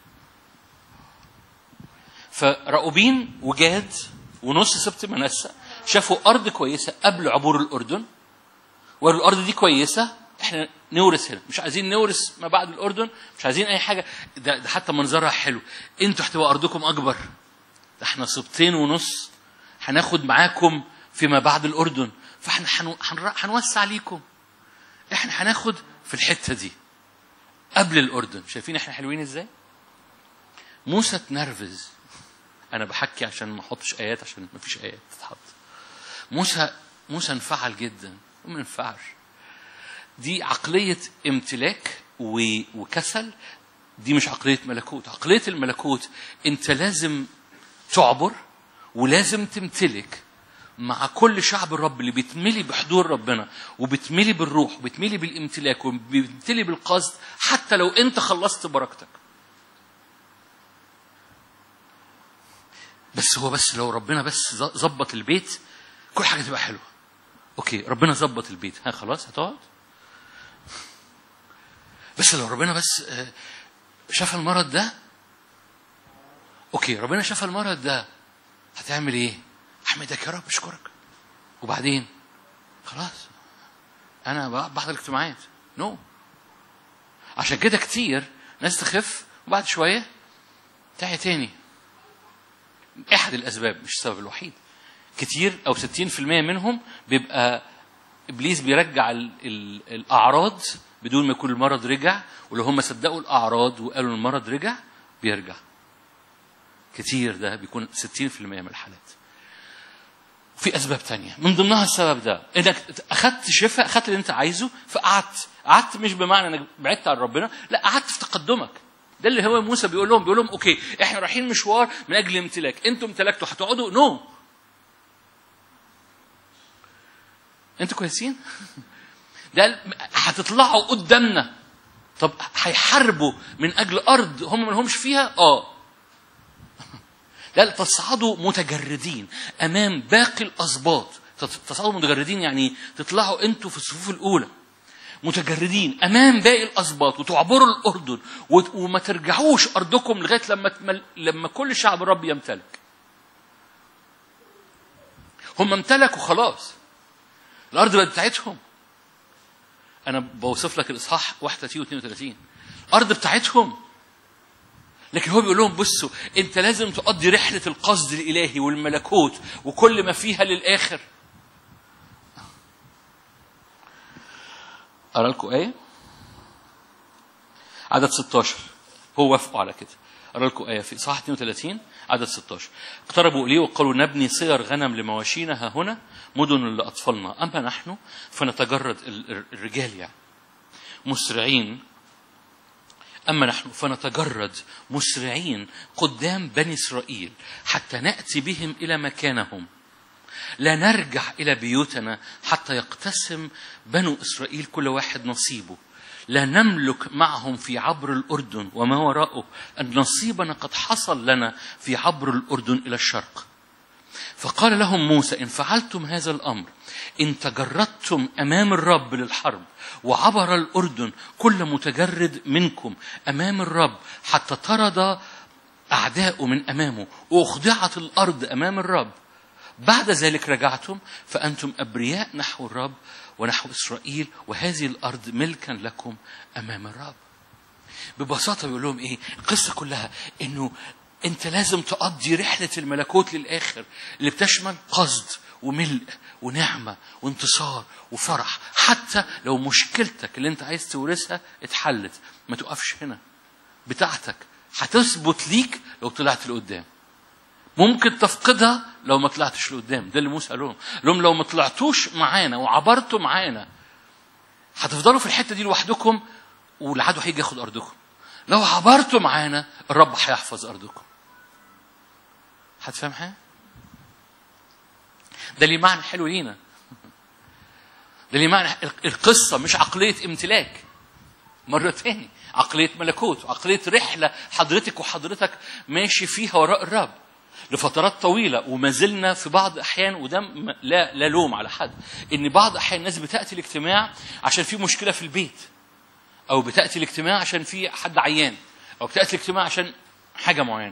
فرأوبين وجاد ونص سبت منسى شافوا أرض كويسة قبل عبور الأردن، والأرض دي كويسة، إحنا نورث هنا، مش عايزين نورث ما بعد الأردن، مش عايزين أي حاجة، ده, ده حتى منظرها حلو. أنتوا هتبقى أرضكم أكبر، ده إحنا سبتين ونص هناخد معاكم فيما بعد الأردن، فإحنا هنوسع عليكم، إحنا هناخد في الحتة دي قبل الأردن. شايفين إحنا حلوين إزاي؟ موسى تنرفز. أنا بحكي عشان ما أحطش آيات، عشان ما فيش آيات تتحط. موسى موسى انفعل جدا وما ينفعش. دي عقلية امتلاك وكسل، دي مش عقلية ملكوت. عقلية الملكوت أنت لازم تعبر ولازم تمتلك مع كل شعب الرب اللي بيتملي بحضور ربنا وبيتملي بالروح وبيتملي بالامتلاك وبيتملي بالقصد، حتى لو أنت خلصت بركتك. بس هو بس لو ربنا بس زبط البيت كل حاجة تبقى حلوة. أوكي ربنا زبط البيت، ها خلاص هتقعد. بس لو ربنا بس شاف المرض ده، أوكي ربنا شاف المرض ده، هتعمل إيه؟ أحمدك يا رب، أشكرك. وبعدين خلاص أنا بحضر الاجتماعات. نو no. عشان كده كتير ناس تخف وبعد شوية تعي تاني. أحد الأسباب، مش السبب الوحيد. كتير أو ستين في المية منهم بيبقى إبليس بيرجع ال ال الأعراض بدون ما يكون المرض رجع، ولو هم صدقوا الأعراض وقالوا المرض رجع بيرجع. كتير ده بيكون ستين في المية من الحالات. في أسباب تانية من ضمنها السبب ده، إنك أخذت شفاء، أخذت اللي أنت عايزه، فقعدت قعدت مش بمعنى إنك بعدت عن ربنا، لا قعدت في تقدمك. ده اللي هو موسى بيقول لهم بيقول لهم أوكي إحنا رايحين مشوار من أجل امتلاك، أنتم امتلكتوا هتقعدوا؟ نو no. أنتوا كويسين؟ ده هتطلعوا قدامنا. طب هيحاربوا من أجل أرض هم ما لهمش فيها؟ آه لا، تصعدوا متجردين أمام باقي الأسباط. تصعدوا متجردين يعني تطلعوا أنتوا في الصفوف الأولى متجردين أمام باقي الأسباط وتعبروا الأردن وما ترجعوش أرضكم لغاية لما لما كل شعب الرب يمتلك. هم امتلكوا خلاص، الأرض بقت بتاعتهم. أنا بوصف لك الإصحاح واحد وثلاثين واثنين وثلاثين، أرض بتاعتهم. لكن هو بيقول لهم بصوا أنت لازم تقضي رحلة القصد الإلهي والملكوت وكل ما فيها للآخر. أرى لكم آية عدد ستة عشر، هو وافقوا على كده. أرى لكم آية في إصحاح اثنين وثلاثين عدد ستة عشر. اقتربوا إليه وقالوا نبني صير غنم لمواشينا ها هنا، مدن لأطفالنا. أما نحن فنتجرد، الرجال يعني مسرعين، أما نحن فنتجرد مسرعين قدام بني إسرائيل حتى نأتي بهم إلى مكانهم، لا نرجع إلى بيوتنا حتى يقتسم بنو إسرائيل كل واحد نصيبه، لا نملك معهم في عبر الأردن وما وراءه، أن نصيبنا قد حصل لنا في عبر الأردن إلى الشرق. فقال لهم موسى إن فعلتم هذا الأمر، إن تجردتم أمام الرب للحرب وعبر الأردن كل متجرد منكم أمام الرب حتى طرد أعداء من أمامه وأخضعت الأرض أمام الرب، بعد ذلك رجعتم فأنتم أبرياء نحو الرب ونحو إسرائيل، وهذه الأرض ملكا لكم أمام الرب. ببساطة بيقول لهم إيه القصة كلها؟ إنه أنت لازم تقضي رحلة الملكوت للآخر اللي بتشمل قصد وملء ونعمة وانتصار وفرح. حتى لو مشكلتك اللي أنت عايز تورثها اتحلت، ما تقفش هنا. بتاعتك هتثبت ليك لو طلعت لقدام، ممكن تفقدها لو ما طلعتش لقدام. ده اللي موسى قال لهم لهم لو ما طلعتوش معانا وعبرتوا معانا هتفضلوا في الحتة دي لوحدكم والعدو هيجي ياخد أرضكم. لو عبرتوا معانا الرب هيحفظ أرضكم. حد فاهم حاجة؟ ده ليه معنى حلو لينا. ده ليه معنى. القصة مش عقلية امتلاك مرة تاني، عقلية ملكوت وعقلية رحلة حضرتك وحضرتك ماشي فيها وراء الرب لفترات طويلة. وما زلنا في بعض أحيان، وده لا لا لوم على حد، إن بعض أحيان الناس بتأتي الاجتماع عشان في مشكلة في البيت، أو بتأتي الاجتماع عشان في حد عيان، أو بتأتي الاجتماع عشان حاجة معينة.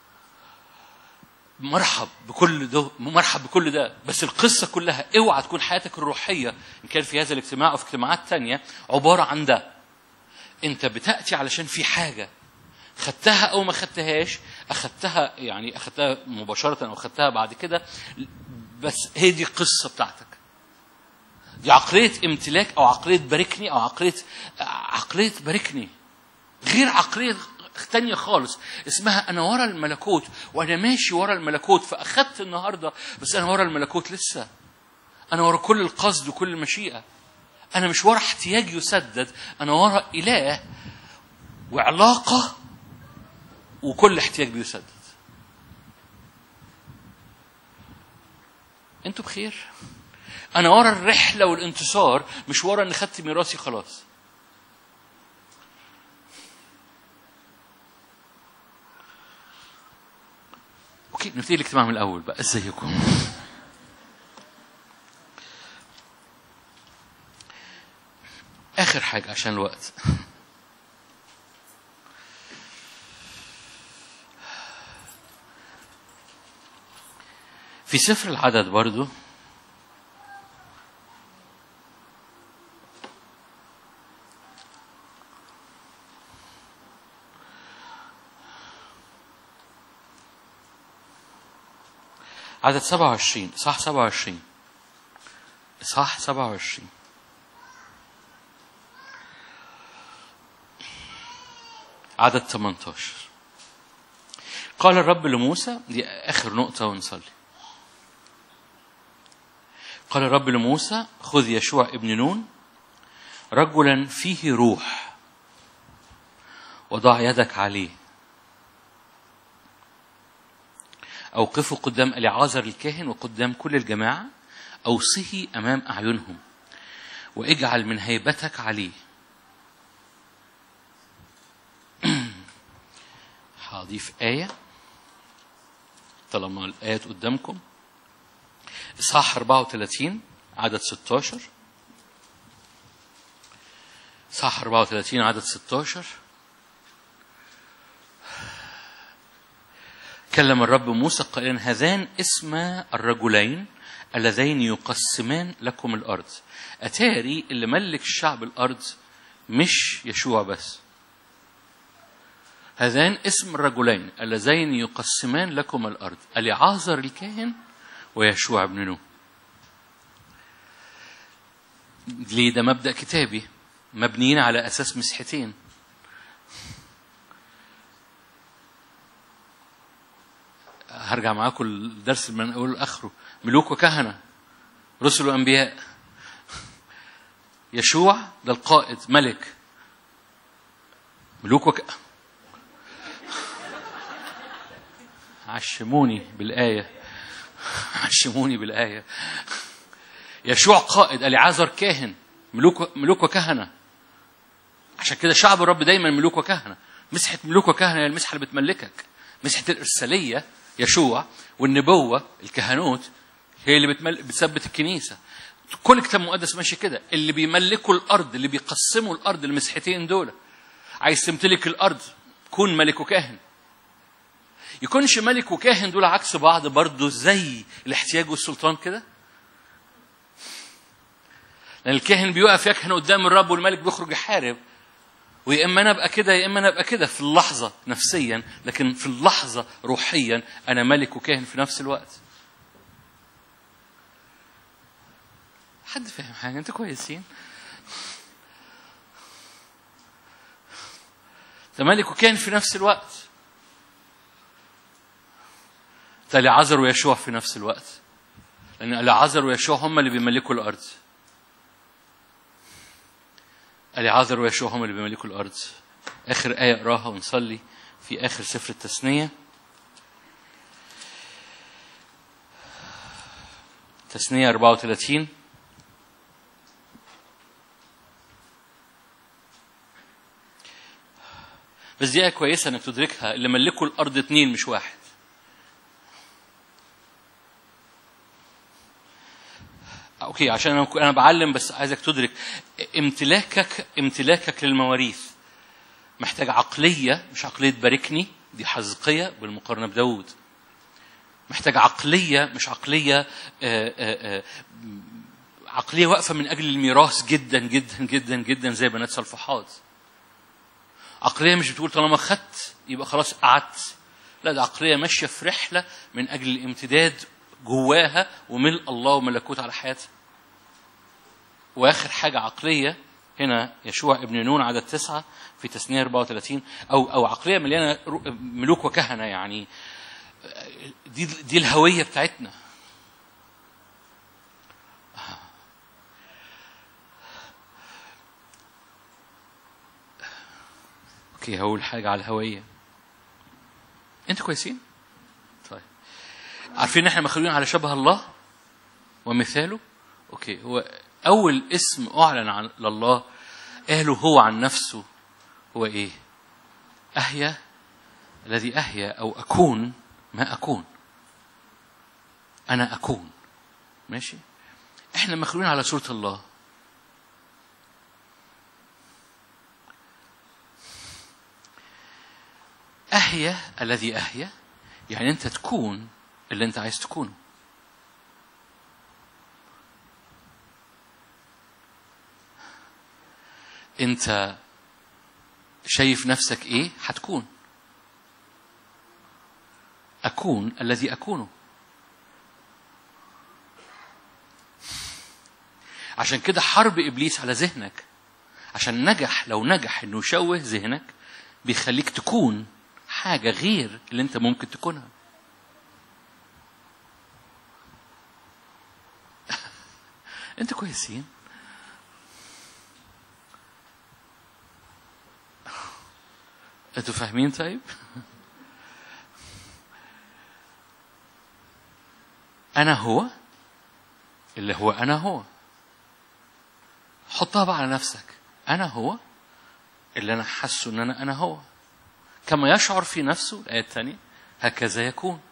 مرحب بكل ده، مرحب بكل ده، بس القصة كلها اوعى تكون حياتك الروحية إن كان في هذا الاجتماع أو في اجتماعات تانية عبارة عن ده. أنت بتأتي علشان في حاجة خدتها أو ما خدتهاش، أخدتها يعني أخدتها مباشرة أو أخدتها بعد كده، بس هي دي القصة بتاعتك. دي عقلية امتلاك أو عقلية باركني أو عقلية عقلية باركني، غير عقلية تانية خالص اسمها أنا ورا الملكوت وأنا ماشي ورا الملكوت. فأخدت النهاردة بس أنا ورا الملكوت لسه، أنا ورا كل القصد وكل المشيئة. أنا مش ورا احتياج يسدد، أنا ورا إله وعلاقة وكل احتياج بيسدد. أنتوا بخير؟ أنا ورا الرحلة والانتصار، مش ورا إن خدت ميراثي خلاص. أوكي، نبتدي الاجتماع من الأول بقى. إزيكم؟ آخر حاجة عشان الوقت. في سفر العدد برضو عدد سبعة وعشرين، صح سبعة وعشرين، صح سبعة وعشرين. عدد ثمانية عشر. قال الرب لموسى، دي آخر نقطة ونصلي. قال الرب لموسى خذ يشوع ابن نون رجلا فيه روح وضع يدك عليه، أوقفه قدام اليعازر الكاهن وقدام كل الجماعة، أوصيه أمام أعينهم واجعل من هيبتك عليه. هضيف آية طالما الآيات قدامكم. إصحاح أربعة وثلاثين عدد ستة عشر. إصحاح أربعة وثلاثين عدد ستة عشر. كلم الرب موسى قائلا هذان اسم الرجلين اللذين يقسمان لكم الأرض. أتاري اللي ملك الشعب الأرض مش يشوع بس. هذان اسم الرجلين اللذين يقسمان لكم الأرض، اليعازر الكاهن ويشوع ابن نون. ليه؟ ده مبدأ كتابي مبنيين على أساس مسحتين. هرجع معاكم الدرس من أول آخره. ملوك وكهنة، رسل وأنبياء. يشوع ده القائد ملك. ملوك وك... عشموني بالآية، عشموني بالآية. يشوع قائد، اليعازر كاهن، ملوك ملوك وكهنة. عشان كده شعب الرب دايما ملوك وكهنة. مسحة ملوك وكهنة هي المسحة اللي بتملكك. مسحة الإرسالية يشوع، والنبوة الكهنوت هي اللي بتمل... بتثبت الكنيسة. كل كتاب مقدس ماشي كده. اللي بيملكوا الأرض، اللي بيقسموا الأرض، المسحتين دول. عايز تمتلك الأرض كون ملك وكاهن. يكونش ملك وكاهن دول عكس بعض برضو زي الاحتياج والسلطان كده. لأن الكاهن بيقف يكهن قدام الرب والملك بيخرج يحارب. ويا إما أنا أبقى كده يا إما أنا أبقى كده في اللحظة نفسيا، لكن في اللحظة روحيا أنا ملك وكاهن في نفس الوقت. حد فاهم حاجة؟ أنتوا كويسين؟ أنت ملك وكاهن في نفس الوقت. أنت اليعازر ويشوع في نفس الوقت، لأن اليعازر ويشوع هم اللي بيملكوا الأرض. اليعازر ويشوع هم اللي بيملكوا الأرض. آخر آية أقراها ونصلي في آخر سفر التثنية. تثنية أربعة وثلاثين. بس دي آية كويسة انك تدركها، اللي ملكوا الارض اتنين مش واحد. اوكي، عشان انا انا بعلم، بس عايزك تدرك امتلاكك امتلاكك للمواريث محتاج عقلية، مش عقلية باركني، دي حزقية بالمقارنة بداود. محتاج عقلية، مش عقلية آآ آآ عقلية واقفة من أجل الميراث جدا جدا جدا جدا زي بنات صلفحات. عقلية مش بتقول طالما خدت يبقى خلاص قعدت. لا، ده عقلية ماشية في رحلة من أجل الامتداد جواها وملء الله وملكوت على حياتها. وآخر حاجة عقلية هنا يشوع ابن نون عدد تسعة في تثنية أربعة وثلاثين، أو أو عقلية مليانة ملوك وكهنة. يعني دي دي الهوية بتاعتنا. اوكي، هقول حاجة على الهوية. انتوا كويسين؟ طيب، عارفين ان احنا مخلوقين على شبه الله ومثاله. اوكي، هو اول اسم اعلن عن لله قالوا هو عن نفسه هو ايه؟ احيا الذي احيا، او اكون ما اكون. انا اكون. ماشي، احنا مخلوقين على صورة الله. أحيا الذي أحيا يعني أنت تكون اللي أنت عايز تكونه. أنت شايف نفسك إيه هتكون. أكون الذي أكونه. عشان كده حرب إبليس على ذهنك، عشان نجح لو نجح إنه يشوه ذهنك بيخليك تكون حاجة غير اللي أنت ممكن تكونها. أنت كويسين؟ أنتوا فاهمين؟ طيب، أنا هو اللي هو أنا هو. حطها بقى على نفسك. أنا هو اللي أنا حاسه إن أنا أنا هو. كما يشعر في نفسه، الآية الثانية، هكذا يكون.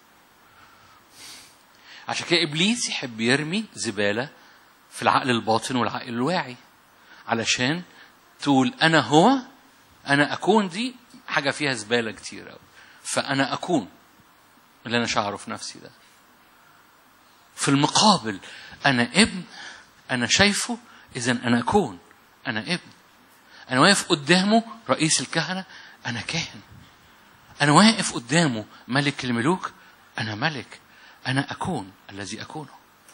عشان كده إبليس يحب يرمي زبالة في العقل الباطن والعقل الواعي، علشان تقول أنا هو أنا أكون. دي حاجة فيها زبالة كتير أوي. فأنا أكون اللي أنا شعره في نفسي ده. في المقابل أنا ابن، أنا شايفه، إذن أنا أكون. أنا ابن، أنا واقف قدامه رئيس الكهنة، أنا كاهن. أنا واقف قدامه ملك الملوك، أنا ملك. أنا أكون الذي أكونه.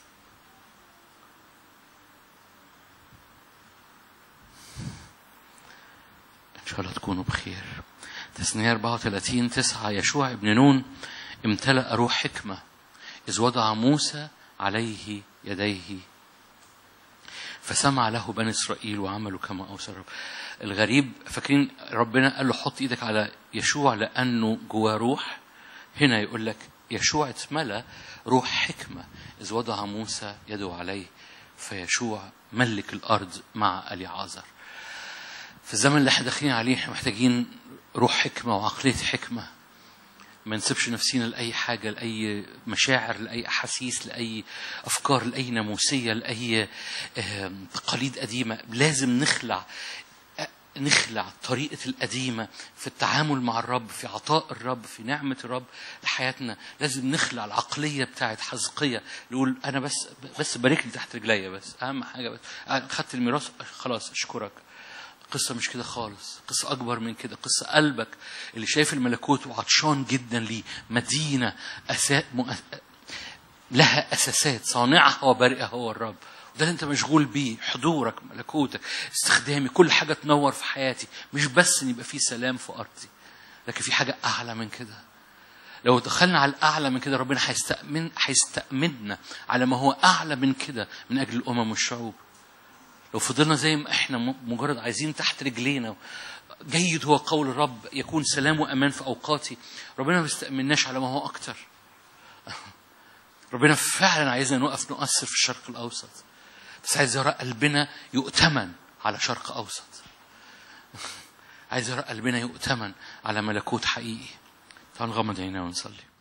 إن شاء الله تكونوا بخير. تثنية أربعة وثلاثين تسعة. يشوع ابن نون امتلأ روح حكمة إذ وضع موسى عليه يديه فسمع له بني إسرائيل وعملوا كما أوصى الرب. الغريب، فاكرين ربنا قال له حط إيدك على يشوع لأنه جوا روح. هنا يقول لك يشوع اتملأ روح حكمة إذ وضع موسى يده عليه فيشوع ملك الأرض مع اليعازر. في الزمن اللي احنا داخلين عليه احنا محتاجين روح حكمة وعقلية حكمة. ما نسيبش نفسينا لأي حاجة، لأي مشاعر، لأي أحاسيس، لأي أفكار، لأي ناموسية، لأي تقاليد قديمة. لازم نخلع نخلع طريقة القديمة في التعامل مع الرب، في عطاء الرب، في نعمة الرب لحياتنا. لازم نخلع العقلية بتاعت حزقية، نقول أنا بس بس باركني تحت رجليا، بس أهم حاجة بس خدت الميراث خلاص أشكرك. قصة مش كده خالص، قصة أكبر من كده. قصة قلبك اللي شايف الملكوت وعطشان جدا ليه، مدينة أساس مؤ... لها أساسات، صانعها وبارئها هو الرب. وده اللي أنت مشغول بيه، حضورك، ملكوتك، استخدامي، كل حاجة تنور في حياتي. مش بس إن يبقى فيه سلام في أرضي، لكن في حاجة أعلى من كده. لو دخلنا على الأعلى من كده ربنا هيستأمن هيستأمننا على ما هو أعلى من كده من أجل الأمم والشعوب. لو فضلنا زي ما احنا مجرد عايزين تحت رجلينا، جيد هو قول الرب يكون سلام وأمان في أوقاتي، ربنا ما بيستأمناش على ما هو أكتر. ربنا فعلا عايزنا نوقف نؤثر في الشرق الأوسط، بس عايز يرى قلبنا يؤتمن على شرق أوسط. عايز يرى قلبنا يؤتمن على ملكوت حقيقي. تعالوا نغمض عينينا ونصلي.